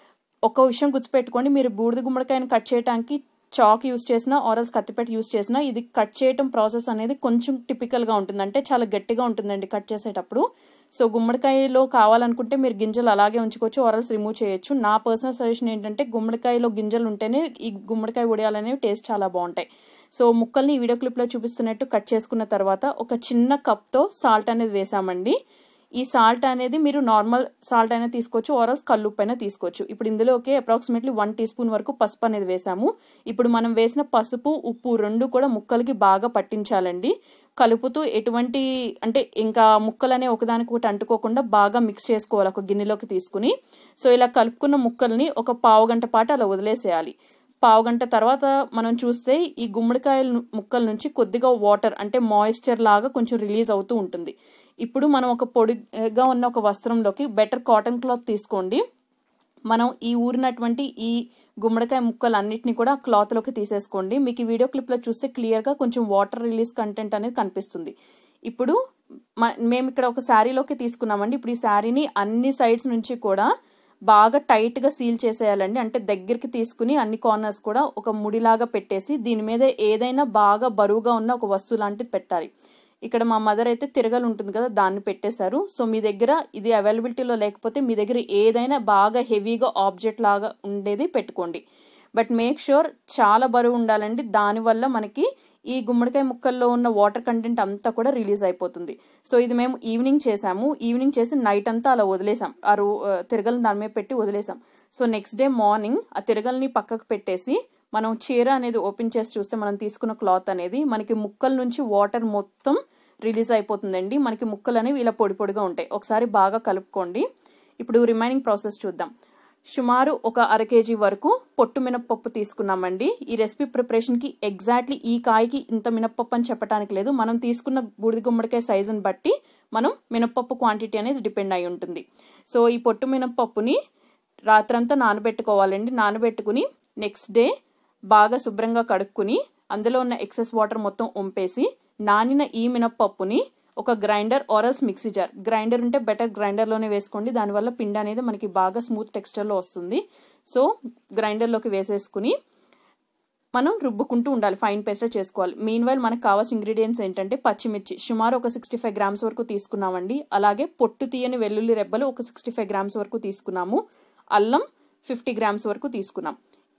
ఒక విషయం గుర్తుపెట్టుకోండి, మీరు బూడిద గుమ్మడికాయని కట్ చేయడానికి చాక్ యూస్ చేసినా ఆరల్స్ కత్తిపెట్టి యూస్ చేసినా ఇది కట్ చేయటం ప్రాసెస్ అనేది కొంచెం టిపికల్గా ఉంటుంది. అంటే చాలా గట్టిగా ఉంటుందండి కట్ చేసేటప్పుడు. సో గుమ్మడికాయలో కావాలనుకుంటే మీరు గింజలు అలాగే ఉంచుకోవచ్చు, ఆరల్స్ రిమూవ్ చేయొచ్చు. నా పర్సనల్ సజెషన్ ఏంటంటే గుమ్మడికాయలో గింజలు ఉంటేనే ఈ గుమ్మడికాయ వడియాలనేవి టేస్ట్ చాలా బాగుంటాయి. సో ముక్కల్ని ఈ వీడియో క్లిప్లో చూపిస్తున్నట్టు కట్ చేసుకున్న తర్వాత ఒక చిన్న కప్తో సాల్ట్ అనేది వేసామండి. ఈ సాల్ట్ అనేది మీరు నార్మల్ సాల్ట్ అయినా తీసుకోవచ్చు, ఆరల్స్ కల్లుప్పు అయినా తీసుకోవచ్చు. ఇప్పుడు ఇందులోకి అప్రాక్సిమేట్లీ 1 teaspoon వరకు పసుపు అనేది వేసాము. ఇప్పుడు మనం వేసిన పసుపు ఉప్పు రెండు కూడా ముక్కలకి బాగా పట్టించాలండి. కలుపుతూ ఎటువంటి అంటే ఇంకా ముక్కలనే ఒకదానికొకటి అంటుకోకుండా బాగా మిక్స్ చేసుకోవాలి ఒక గిన్నెలోకి తీసుకుని. సో ఇలా కలుపుకున్న ముక్కల్ని ఒక 1/2 గంట పాటు అలా వదిలేసేయాలి. 1/2 గంట తర్వాత మనం చూస్తే ఈ గుమ్మడికాయ ముక్కల నుంచి కొద్దిగా వాటర్ అంటే మాయిశ్చర్ లాగా కొంచెం రిలీజ్ అవుతూ ఉంటుంది. ఇప్పుడు మనం ఒక పొడిగా ఉన్న ఒక వస్త్రంలోకి బెటర్ కాటన్ క్లాత్ తీసుకోండి. మనం ఈ ఊరినటువంటి ఈ గుమ్మడికాయ ముక్కలు అన్నిటిని కూడా క్లాత్లోకి తీసేసుకోండి. మీకు ఈ వీడియో క్లిప్లో చూస్తే క్లియర్గా కొంచెం వాటర్ రిలీజ్ కంటెంట్ అనేది కనిపిస్తుంది. ఇప్పుడు మేము ఇక్కడ ఒక శారీలోకి తీసుకున్నామండి. ఇప్పుడు ఈ శారీని అన్ని సైడ్స్ నుంచి కూడా బాగా టైట్గా సీల్ చేసేయాలండి. అంటే దగ్గరికి తీసుకుని అన్ని కార్నర్స్ కూడా ఒక ముడిలాగా పెట్టేసి దీని మీద ఏదైనా బాగా బరువుగా ఉన్న ఒక వస్తువు లాంటిది పెట్టాలి. ఇక్కడ మా మదర్ అయితే తిరగలు ఉంటుంది కదా, దాన్ని పెట్టేశారు. సో మీ దగ్గర ఇది అవైలబిలిటీలో లేకపోతే మీ దగ్గర ఏదైనా బాగా హెవీగా ఆబ్జెక్ట్ లాగా ఉండేది పెట్టుకోండి. బట్ మేక్ ష్యూర్ చాలా బరువు ఉండాలండి. దానివల్ల మనకి ఈ గుమ్మడికాయ ముక్కల్లో ఉన్న వాటర్ కంటెంట్ అంతా కూడా రిలీజ్ అయిపోతుంది. సో ఇది మేము ఈవినింగ్ చేసాము. ఈవినింగ్ చేసి నైట్ అంతా అలా వదిలేసాం. ఆ తిరగలను దాని మీద పెట్టి వదిలేసాం. సో నెక్స్ట్ డే మార్నింగ్ ఆ తిరగల్ని పక్కకు పెట్టేసి మనం చీర అనేది ఓపెన్ చేసి చూస్తే మనం తీసుకున్న క్లాత్ అనేది మనకి ముక్కల నుంచి వాటర్ మొత్తం రిలీజ్ అయిపోతుందండి. మనకి ముక్కలు అనేవి ఇలా పొడి పొడిగా ఉంటాయి. ఒకసారి బాగా కలుపుకోండి. ఇప్పుడు రిమైనింగ్ ప్రాసెస్ చూద్దాం. సుమారు ఒక 1/2 kg వరకు పొట్టు మినపప్పు తీసుకున్నామండి. ఈ రెసిపీ ప్రిపరేషన్కి ఎగ్జాక్ట్లీ ఈ కాయకి ఇంత మినపప్పు అని చెప్పడానికి లేదు. మనం తీసుకున్న బూడిద గుమ్మడికాయ సైజుని బట్టి మనం మినపప్పు క్వాంటిటీ అనేది డిపెండ్ అయి ఉంటుంది. సో ఈ పొట్టు మినపప్పుని రాత్రంతా నానబెట్టుకోవాలండి. నానబెట్టుకుని నెక్స్ట్ డే బాగా శుభ్రంగా కడుక్కుని అందులో ఉన్న ఎక్సెస్ వాటర్ మొత్తం వంపేసి నానిన ఈ మినపప్పుని ఒక grinder or else mixie jar, grinder ఉంటే బెటర్ గ్రైండర్లోనే వేసుకోండి. దానివల్ల పిండి అనేది మనకి బాగా స్మూత్ టెక్స్చర్లో వస్తుంది. సో గ్రైండర్లోకి వేసేసుకుని మనం రుబ్బుకుంటూ ఉండాలి, ఫైన్ పేస్ట్లో చేసుకోవాలి. మీన్ వైల్ మనకు కావాల్సిన ఇంగ్రీడియంట్స్ ఏంటంటే పచ్చిమిర్చి సుమారు ఒక 65 grams వరకు తీసుకున్నామండి. అలాగే పొట్టు తీయని వెల్లుల్లి రెబ్బలు ఒక 65 grams వరకు తీసుకున్నాము. అల్లం 50 grams వరకు తీసుకున్నాం.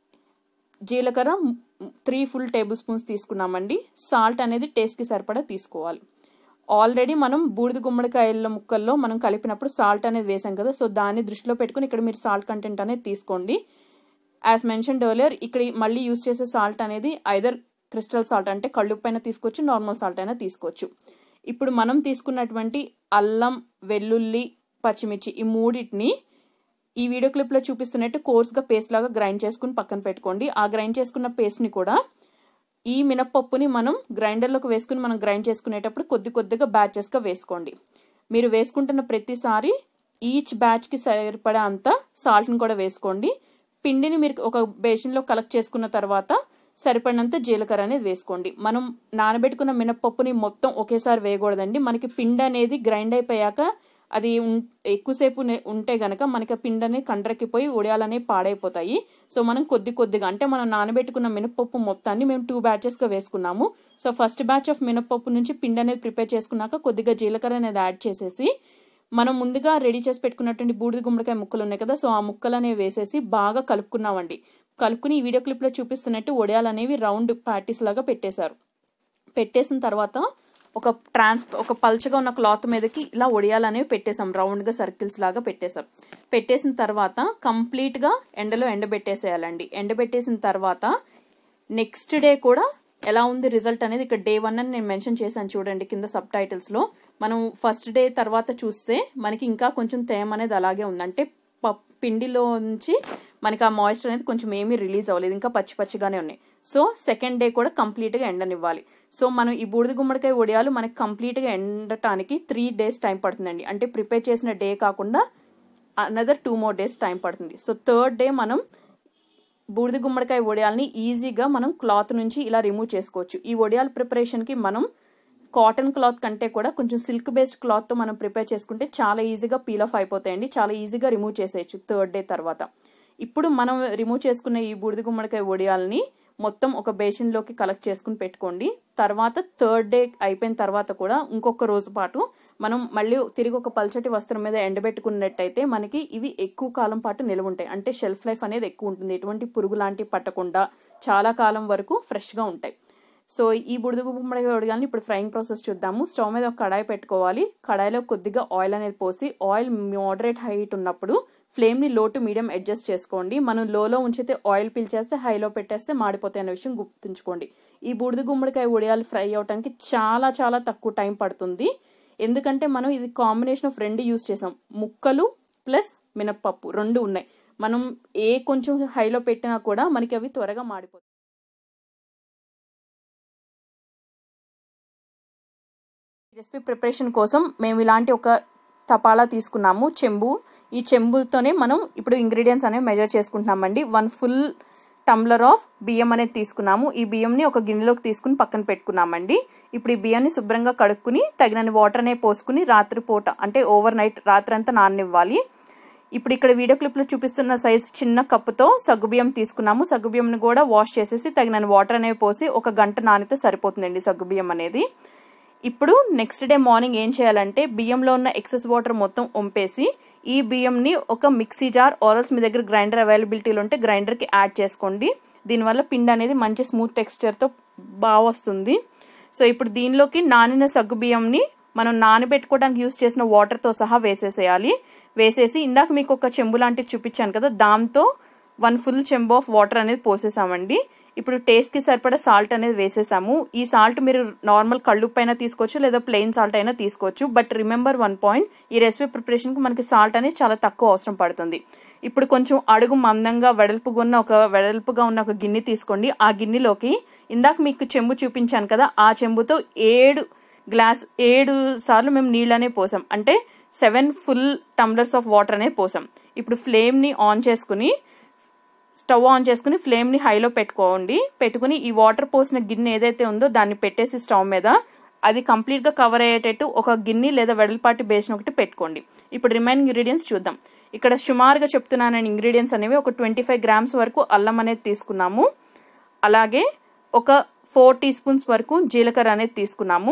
జీలకర్ర 3 full tablespoons తీసుకున్నామండి. సాల్ట్ అనేది టేస్ట్కి సరిపడా తీసుకోవాలి. ఆల్రెడీ మనం బూడిద గుమ్మడికాయల ముక్కల్లో మనం కలిపినప్పుడు సాల్ట్ అనేది వేసాం కదా, సో దాన్ని దృష్టిలో పెట్టుకుని ఇక్కడ మీరు సాల్ట్ కంటెంట్ అనేది తీసుకోండి. యాజ్ మెన్షన్డ్ ఎర్లియర్ ఇక్కడ మళ్ళీ యూస్ చేసే సాల్ట్ అనేది ఐదర్ క్రిస్టల్ సాల్ట్ అంటే కళ్ళుప్పు అయినా తీసుకోవచ్చు, నార్మల్ సాల్ట్ అయినా తీసుకోవచ్చు. ఇప్పుడు మనం తీసుకున్నటువంటి అల్లం, వెల్లుల్లి, పచ్చిమిర్చి ఈ మూడింటిని ఈ వీడియో క్లిప్లో చూపిస్తున్నట్టు కోర్స్గా పేస్ట్ లాగా గ్రైండ్ చేసుకుని పక్కన పెట్టుకోండి. ఆ గ్రైండ్ చేసుకున్న పేస్ట్ని కూడా ఈ మినపప్పుని మనం గ్రైండర్లోకి వేసుకుని మనం గ్రైండ్ చేసుకునేటప్పుడు కొద్దిగా బ్యాచెస్గా వేసుకోండి. మీరు వేసుకుంటున్న ప్రతిసారి ఈచ్ బ్యాచ్కి సరిపడా అంత సాల్ట్ని కూడా వేసుకోండి. పిండిని మీరు ఒక బేసిన్లో కలెక్ట్ చేసుకున్న తర్వాత సరిపడినంత జీలకర్ర అనేది వేసుకోండి. మనం నానబెట్టుకున్న మినపప్పుని మొత్తం ఒకేసారి వేయకూడదండి. మనకి పిండి అనేది గ్రైండ్ అయిపోయాక అది ఎక్కువసేపు ఉంటే గనక మనకి పిండి అనేది కండ్రక్కిపోయి ఉడియాలనేవి పాడైపోతాయి. సో మనం కొద్దిగా అంటే మనం నానబెట్టుకున్న మినపప్పు మొత్తాన్ని మేము 2 batchesగా వేసుకున్నాము. సో ఫస్ట్ బ్యాచ్ ఆఫ్ మినపప్పు నుంచి పిండి అనేది ప్రిపేర్ చేసుకున్నాక కొద్దిగా జీలకర్ర అనేది యాడ్ చేసేసి మనం ముందుగా రెడీ చేసి పెట్టుకున్నటువంటి బూడిద గుమ్మడికాయ ముక్కలు ఉన్నాయి కదా, సో ఆ ముక్కలు అనేవి వేసేసి బాగా కలుపుకున్నామండి. కలుపుకుని ఈ వీడియో క్లిప్లో చూపిస్తున్నట్టు వడియాలు అనేవి రౌండ్ ప్యాటీస్ లాగా పెట్టేశారు. పెట్టేసిన తర్వాత ఒక పల్చగా ఉన్న క్లాత్ మీదకి ఇలా వడియాలు అనేవి పెట్టేసాం, రౌండ్గా సర్కిల్స్ లాగా పెట్టేసాం. పెట్టేసిన తర్వాత కంప్లీట్గా ఎండలో ఎండబెట్టేసేయాలండి. ఎండబెట్టేసిన తర్వాత నెక్స్ట్ డే కూడా ఎలా ఉంది రిజల్ట్ అనేది ఇక్కడ day 1 అని నేను మెన్షన్ చేశాను చూడండి కింద subtitlesలో. మనం ఫస్ట్ డే తర్వాత చూస్తే మనకి ఇంకా కొంచెం తేమ అనేది అలాగే ఉంది, అంటే పిండిలో నుంచి మనకి ఆ మాయిశ్చర్ అనేది కొంచెం ఏమీ రిలీజ్ అవ్వలేదు, ఇంకా పచ్చిగానే ఉన్నాయి. సో సెకండ్ డే కూడా కంప్లీట్గా ఎండనివ్వాలి. సో మనం ఈ బూడిద గుమ్మడికాయ వడియాలు మనకి కంప్లీట్గా ఎండటానికి 3 days టైం పడుతుందండి. అంటే ప్రిపేర్ చేసిన డే కాకుండా అనదర్ 2 more days టైం పడుతుంది. సో థర్డ్ డే మనం బూడిద గుమ్మడికాయ వడియాలని ఈజీగా మనం క్లాత్ నుంచి ఇలా రిమూవ్ చేసుకోవచ్చు. ఈ వడియాల ప్రిపరేషన్కి మనం కాటన్ క్లాత్ కంటే కూడా కొంచెం సిల్క్ బేస్డ్ క్లాత్తో మనం ప్రిపేర్ చేసుకుంటే చాలా ఈజీగా పీల్ ఆఫ్ అయిపోతాయండి, చాలా ఈజీగా రిమూవ్ చేసేయచ్చు థర్డ్ డే తర్వాత. ఇప్పుడు మనం రిమూవ్ చేసుకున్న ఈ బూడిద గుమ్మడికాయ వడియాలని మొత్తం ఒక బేసిన్లోకి కలెక్ట్ చేసుకుని పెట్టుకోండి. తర్వాత థర్డ్ డే అయిపోయిన తర్వాత కూడా ఇంకొక రోజు పాటు మనం మళ్ళీ తిరిగి ఒక పల్చటి వస్త్రం మీద ఎండబెట్టుకున్నట్టయితే మనకి ఇవి ఎక్కువ కాలం పాటు నిల్వ ఉంటాయి, అంటే షెల్ఫ్ లైఫ్ అనేది ఎక్కువ ఉంటుంది, ఎటువంటి పురుగు లాంటివి పట్టకుండా చాలా కాలం వరకు ఫ్రెష్గా ఉంటాయి. సో ఈ బూడిద గుమ్మడికాయ వడియాలని ఇప్పుడు ఫ్రైయింగ్ ప్రాసెస్ చూద్దాము. స్టవ్ మీద ఒక కడాయి పెట్టుకోవాలి. కడాయిలో కొద్దిగా ఆయిల్ అనేది పోసి ఆయిల్ మోడరేట్ హైట్ ఉన్నప్పుడు ఫ్లేమ్ని లో టు మీడియం అడ్జస్ట్ చేసుకోండి. మనం లోలో ఉంచితే ఆయిల్ పీల్చేస్తే, హైలో పెట్టేస్తే మాడిపోతాయి అనే విషయం గుర్తుంచుకోండి. ఈ బూడిద గుమ్మడికాయ వడియాలు ఫ్రై అవడానికి చాలా తక్కువ టైం పడుతుంది, ఎందుకంటే మనం ఇది కాంబినేషన్ ఆఫ్ 2 యూస్ చేసాం, ముక్కలు ప్లస్ మినప్పప్పు 2 ఉన్నాయి. మనం కొంచెం హైలో పెట్టినా కూడా మనకి అవి త్వరగా మాడిపోతాయి. రెసిపీ ప్రిపరేషన్ కోసం మేము ఇలాంటి ఒక తపాలా తీసుకున్నాము, చెంబు. ఈ చెంబుతోనే మనం ఇప్పుడు ఇంగ్రీడియంట్స్ అనేవి మెజర్ చేసుకుంటున్నామండి. 1 full tumbler ఆఫ్ బియ్యం అనేది తీసుకున్నాము. ఈ బియ్యంని ఒక గిన్నెలోకి తీసుకుని పక్కన పెట్టుకున్నామండి. ఇప్పుడు ఈ బియ్యాన్ని శుభ్రంగా కడుక్కుని తగినన్ని వాటర్ అనేవి పోసుకుని రాత్రిపూట అంటే ఓవర్ నైట్ రాత్రంతా నాననివ్వాలి. ఇప్పుడు ఇక్కడ వీడియో క్లిప్లో చూపిస్తున్న సైజ్ చిన్న కప్పుతో సగ్గుబియ్యం తీసుకున్నాము. సగ్గుబియ్యంని కూడా వాష్ చేసేసి తగినన్ని వాటర్ అనేవి పోసి 1 గంట నానితే సరిపోతుందండి సగ్గుబియ్యం అనేది. ఇప్పుడు నెక్స్ట్ డే మార్నింగ్ ఏం చేయాలంటే బియ్యంలో ఉన్న ఎక్సెస్ వాటర్ మొత్తం వంపేసి ఈ బియ్యంని ఒక మిక్సీ జార్ ఆర్ఎల్స్ మీ దగ్గర గ్రైండర్ అవైలబిలిటీలో ఉంటే గ్రైండర్కి యాడ్ చేసుకోండి. దీనివల్ల పిండి అనేది మంచి స్మూత్ టెక్స్చర్తో బాగా వస్తుంది. సో ఇప్పుడు దీనిలోకి నానిన సగ్గు బియ్యంని మనం నానబెట్టుకోవడానికి యూస్ చేసిన వాటర్తో సహా వేసేసేయాలి. వేసేసి ఇందాక మీకు ఒక చెంబు లాంటివి చూపించాను కదా, దాంతో 1 full చెంబు ఆఫ్ వాటర్ అనేది పోసేసామండి. ఇప్పుడు టేస్ట్కి సరిపడా సాల్ట్ అనేది వేసేసాము. ఈ సాల్ట్ మీరు నార్మల్ కళ్ళుప్పు అయినా తీసుకోవచ్చు, లేదా ప్లెయిన్ సాల్ట్ అయినా తీసుకోవచ్చు. బట్ రిమెంబర్ 1 point, ఈ రెసిపీ ప్రిపరేషన్కి మనకి సాల్ట్ అనేది చాలా తక్కువ అవసరం పడుతుంది. ఇప్పుడు కొంచెం అడుగు మందంగా వెడల్పుగా ఉన్న ఒక గిన్నె తీసుకోండి. ఆ గిన్నెలోకి ఇందాక మీకు చెంబు చూపించాను కదా, ఆ చెంబుతో 7 సార్లు మేము నీళ్ళనే పోసాం. అంటే 7 ఫుల్ టంబ్లర్స్ ఆఫ్ వాటర్ అనే పోసాం. ఇప్పుడు స్టవ్ ఆన్ చేసుకుని ఫ్లేమ్ని హైలో పెట్టుకుని ఈ వాటర్ పోసిన గిన్నె ఏదైతే ఉందో దాన్ని పెట్టేసి స్టవ్ మీద అది కంప్లీట్గా కవర్ అయ్యేటట్టు ఒక గిన్నె లేదా వెడల్పాటి బేసిన్ ఒకటి పెట్టుకోండి. ఇప్పుడు రిమైనింగ్ ఇంగ్రీడియంట్స్ చూద్దాం. ఇక్కడ సుమారుగా చెప్తున్నాను ఇంగ్రీడియంట్స్ అనేవి ఒక 25 గ్రామ్స్ వరకు అల్లం అనేది తీసుకున్నాము. అలాగే ఒక 4 టీ స్పూన్స్ వరకు జీలకర్ర అనేది తీసుకున్నాము.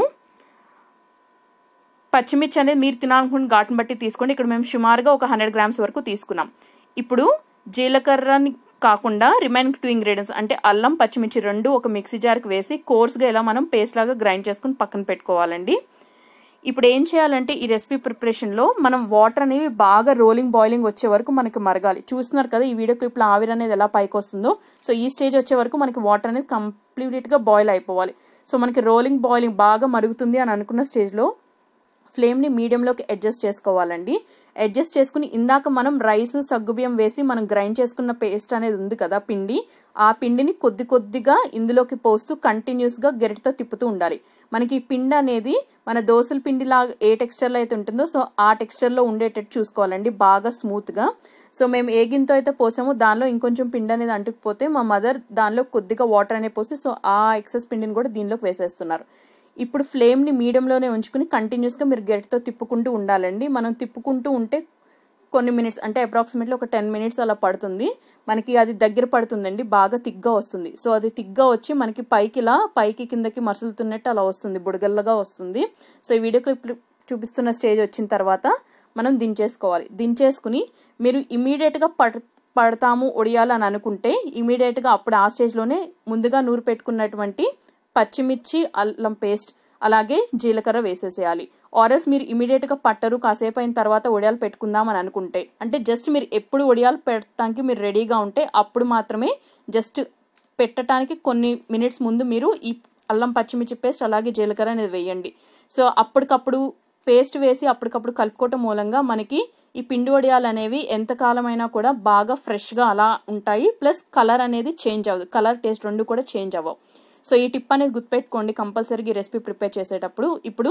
పచ్చిమిర్చి అనేది మీరు తినాలనుకున్న ఘాటును బట్టి తీసుకోండి. ఇక్కడ మేము సుమారుగా ఒక 100 గ్రామ్స్ వరకు తీసుకున్నాం. ఇప్పుడు జీలకర్రని కాకుండా రిమైనింగ్ 2 ఇంగ్రీడియంట్స్ అంటే అల్లం, పచ్చిమిర్చి రెండు ఒక మిక్సీ జార్కి వేసి కోర్స్గా ఇలా మనం పేస్ట్ లాగా గ్రైండ్ చేసుకుని పక్కన పెట్టుకోవాలండి. ఇప్పుడు ఏం చేయాలంటే ఈ రెసిపీ ప్రిపరేషన్లో మనం వాటర్ అనేవి బాగా బాయిలింగ్ వచ్చే వరకు మనకి మరగాలి. చూస్తున్నారు కదా ఈ వీడియో క్లిప్లో ఆవిరి అనేది ఎలా పైకి వస్తుందో. సో ఈ స్టేజ్ వచ్చే వరకు మనకి వాటర్ అనేది కంప్లీట్గా బాయిల్ అయిపోవాలి. సో మనకి బాయిలింగ్ బాగా మరుగుతుంది అని అనుకున్న స్టేజ్లో ఫ్లేమ్ని మీడియంలోకి అడ్జస్ట్ చేసుకోవాలండి. అడ్జస్ట్ చేసుకుని ఇందాక మనం రైస్, సగ్గుబియ్యం వేసి మనం గ్రైండ్ చేసుకున్న పేస్ట్ అనేది ఉంది కదా పిండి, ఆ పిండిని కొద్దిగా ఇందులోకి పోస్తూ కంటిన్యూస్గా గరిటతో తిప్పుతూ ఉండాలి. మనకి ఈ పిండి అనేది మన దోసల పిండిలాగా ఏ టెక్స్చర్లో అయితే ఉంటుందో సో ఆ టెక్స్చర్లో ఉండేటట్టు చూసుకోవాలండి, బాగా స్మూత్గా. సో మేము ఏ గిన్నెతో అయితే పోసామో దానిలో ఇంకొంచెం పిండి అనేది అంటుకుపోతే మా మదర్ దానిలో కొద్దిగా వాటర్ అనేది పోసి సో ఆ ఎక్సెస్ పిండిని కూడా దీనిలోకి వేసేస్తున్నారు. ఇప్పుడు ఫ్లేమ్ని మీడియంలోనే ఉంచుకుని కంటిన్యూస్గా మీరు గరిటతో తిప్పుకుంటూ ఉండాలండి. మనం తిప్పుకుంటూ ఉంటే కొన్ని మినిట్స్ అంటే అప్రాక్సిమేట్లీ ఒక 10 మినిట్స్ అలా పడుతుంది. మనకి అది దగ్గర పడుతుందండి, బాగా తిగ్గా వస్తుంది. సో అది తిగ్గా వచ్చి మనకి పైకి కిందకి మసులుతున్నట్టు అలా వస్తుంది, బుడగల్లగా వస్తుంది. సో ఈ వీడియో క్లిప్ చూపిస్తున్న స్టేజ్ వచ్చిన తర్వాత మనం దించేసుకోవాలి. దించేసుకుని మీరు ఇమీడియట్గా పడతాము ఒడియాలని అనుకుంటే ఇమీడియట్గా అప్పుడు ఆ స్టేజ్లోనే ముందుగా నూరు పెట్టుకున్నటువంటి పచ్చిమిర్చి, అల్లం పేస్ట్ అలాగే జీలకర్ర వేసేసేయాలి. ఆర్ఎల్స్ మీరు ఇమీడియట్గా పట్టరు, కాసేపు అయిన తర్వాత ఒడియాలు పెట్టుకుందాం అని అనుకుంటే అంటే జస్ట్ మీరు ఎప్పుడు ఒడియాలు పెట్టడానికి మీరు రెడీగా ఉంటే అప్పుడు మాత్రమే జస్ట్ పెట్టడానికి కొన్ని మినిట్స్ ముందు మీరు ఈ అల్లం, పచ్చిమిర్చి పేస్ట్ అలాగే జీలకర్ర అనేది వేయండి. సో అప్పటికప్పుడు పేస్ట్ వేసి అప్పటికప్పుడు కలుపుకోవటం మూలంగా మనకి ఈ పిండి వడియాలు అనేవి ఎంతకాలమైనా కూడా బాగా ఫ్రెష్గా అలా ఉంటాయి. ప్లస్ కలర్ అనేది చేంజ్ అవ్వదు, కలర్ టేస్ట్ రెండు కూడా చేంజ్ అవ్వవు. సో ఈ టిప్ అనేది గుర్తుపెట్టుకోండి కంపల్సరీగా ఈ రెసిపీ ప్రిపేర్ చేసేటప్పుడు. ఇప్పుడు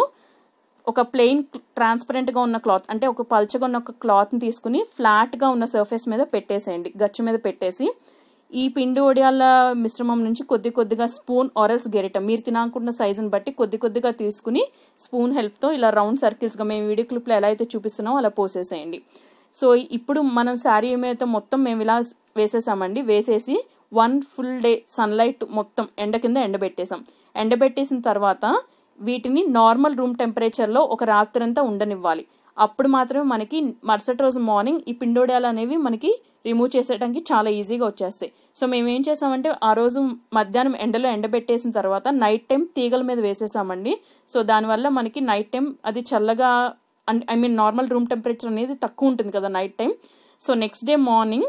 ఒక ప్లెయిన్ ట్రాన్స్పరెంట్గా ఉన్న క్లాత్ అంటే ఒక పల్చగా ఉన్న ఒక క్లాత్ని తీసుకుని ఫ్లాట్గా ఉన్న సర్ఫేస్ మీద పెట్టేసేయండి, గచ్చు మీద పెట్టేసి ఈ పిండి వడియాల మిశ్రమం నుంచి కొద్దిగా స్పూన్ ఆర్ఎల్స్ గరిట మీరు తినాలనుకున్న సైజుని బట్టి కొద్దిగా తీసుకుని స్పూన్ హెల్ప్తో ఇలా రౌండ్ సర్కిల్స్గా మేము వీడియో క్లిప్లో ఎలా అయితే చూపిస్తున్నామో అలా పోసేసేయండి. సో ఇప్పుడు మనం శారీ ఏమైతే మొత్తం మేము ఇలా వేసేసామండి. వేసేసి 1 ఫుల్ డే సన్లైట్ మొత్తం ఎండ కింద ఎండబెట్టేసిన తర్వాత వీటిని నార్మల్ రూమ్ టెంపరేచర్లో ఒక రాత్రంతా ఉండనివ్వాలి. అప్పుడు మాత్రమే మనకి మరుసటి రోజు మార్నింగ్ ఈ పిండోడియాలు అనేవి మనకి రిమూవ్ చేసేయడానికి చాలా ఈజీగా వచ్చేస్తాయి. సో మేము ఏం చేసామంటే ఆ రోజు మధ్యాహ్నం ఎండలో ఎండబెట్టేసిన తర్వాత నైట్ టైం తీగల మీద వేసేసామండి. సో దానివల్ల మనకి నైట్ టైం అది చల్లగా నార్మల్ రూమ్ టెంపరేచర్ అనేది తక్కువ ఉంటుంది కదా night time. So next day morning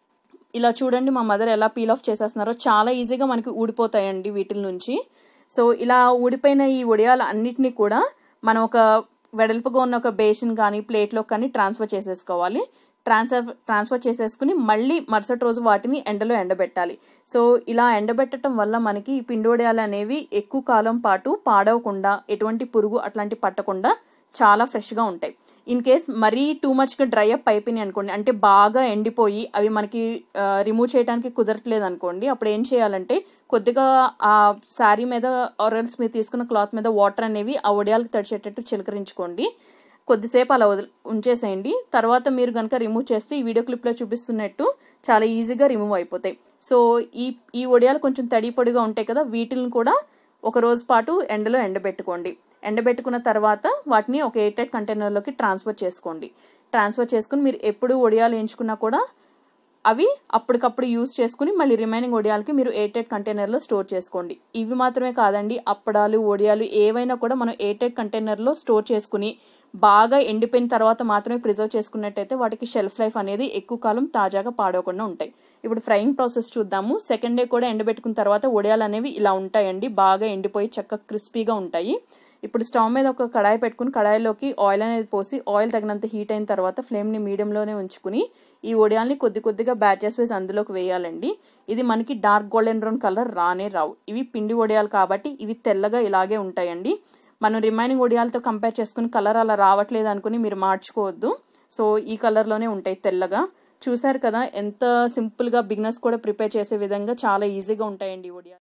ఇలా చూడండి మా మదర్ ఎలా పీల్ ఆఫ్ చేసేస్తున్నారో, చాలా ఈజీగా మనకి ఊడిపోతాయండి వీటి నుంచి. సో ఇలా ఊడిపోయిన ఈ వడియాలు అన్నిటినీ కూడా మనం ఒక వెడల్పుగా ఉన్న ఒక బేసిన్ కానీ ప్లేట్లో కానీ ట్రాన్స్ఫర్ చేసేసుకోవాలి. ట్రాన్స్ఫర్ చేసేసుకుని మళ్ళీ మరుసటి రోజు వాటిని ఎండలో ఎండబెట్టాలి. సో ఇలా ఎండబెట్టడం వల్ల మనకి ఈ పిండి వడియాలు అనేవి ఎక్కువ కాలం పాటు పాడవకుండా ఎటువంటి పురుగు అట్లాంటి పట్టకుండా చాలా ఫ్రెష్గా ఉంటాయి. ఇన్ కేస్ మరీ టూ మచ్గా డ్రై అప్ అయిపోయినాయి అనుకోండి, అంటే బాగా ఎండిపోయి అవి మనకి రిమూవ్ చేయడానికి కుదరట్లేదు అనుకోండి, అప్పుడు ఏం చేయాలంటే కొద్దిగా ఆ శారీ మీద ఆర్ఎల్స్ మీద తీసుకున్న క్లాత్ మీద వాటర్ అనేవి ఆ వడియాలకు తడిచేటట్టు చిలకరించుకోండి. కొద్దిసేపు అలా ఉంచేసేయండి. తర్వాత మీరు కనుక రిమూవ్ చేస్తే ఈ వీడియో క్లిప్లో చూపిస్తున్నట్టు చాలా ఈజీగా రిమూవ్ అయిపోతాయి. సో ఈ వడియాలు కొంచెం తడి పొడిగా ఉంటాయి కదా, వీటిని కూడా ఒక రోజు పాటు ఎండలో ఎండబెట్టుకోండి. ఎండబెట్టుకున్న తర్వాత వాటిని ఒక ఎయిర్ టైట్ కంటైనర్లోకి ట్రాన్స్ఫర్ చేసుకుని మీరు ఎప్పుడు వడియాలు వేయించుకున్నా కూడా అవి అప్పటికప్పుడు యూజ్ చేసుకుని మళ్ళీ రిమైనింగ్ వడియాలకి మీరు ఎయిర్ టైట్ కంటైనర్లో స్టోర్ చేసుకోండి. ఇవి మాత్రమే కాదండి, అప్పడాలు, వడియాలు ఏవైనా కూడా మనం ఎయిర్ టైట్ కంటైనర్లో స్టోర్ చేసుకుని బాగా ఎండిపోయిన తర్వాత మాత్రమే ప్రిజర్వ్ చేసుకున్నట్టయితే వాటికి షెల్ఫ్ లైఫ్ అనేది ఎక్కువ కాలం తాజాగా పాడవకుండా ఉంటాయి. ఇప్పుడు ఫ్రైయింగ్ ప్రాసెస్ చూద్దాము. సెకండ్ డే కూడా ఎండబెట్టుకున్న తర్వాత వడియాలు అనేవి ఇలా ఉంటాయండి, బాగా ఎండిపోయి చక్కగా క్రిస్పీగా ఉంటాయి. ఇప్పుడు స్టవ్ మీద ఒక కడాయి పెట్టుకుని కడాయిలోకి ఆయిల్ అనేది పోసి ఆయిల్ తగినంత హీట్ అయిన తర్వాత ఫ్లేమ్ని మీడియంలోనే ఉంచుకుని ఈ వడియాల్ని కొద్ది కొద్దిగా బ్యాచెస్ వేసి అందులోకి వేయాలండి. ఇది మనకి డార్క్ గోల్డెన్ బ్రౌన్ కలర్ రానే రావు. ఇవి పిండి వడియాలు కాబట్టి ఇవి తెల్లగా ఇలాగే ఉంటాయండి. మనం రిమైనింగ్ వడియాలతో కంపేర్ చేసుకుని కలర్ అలా రావట్లేదు అనుకుని మీరు మార్చుకోవద్దు. సో ఈ కలర్లోనే ఉంటాయి తెల్లగా. చూసారు కదా ఎంత సింపుల్గా బిగినర్స్ కూడా ప్రిపేర్ చేసే విధంగా చాలా ఈజీగా ఉంటాయండి ఈ వడియాలు.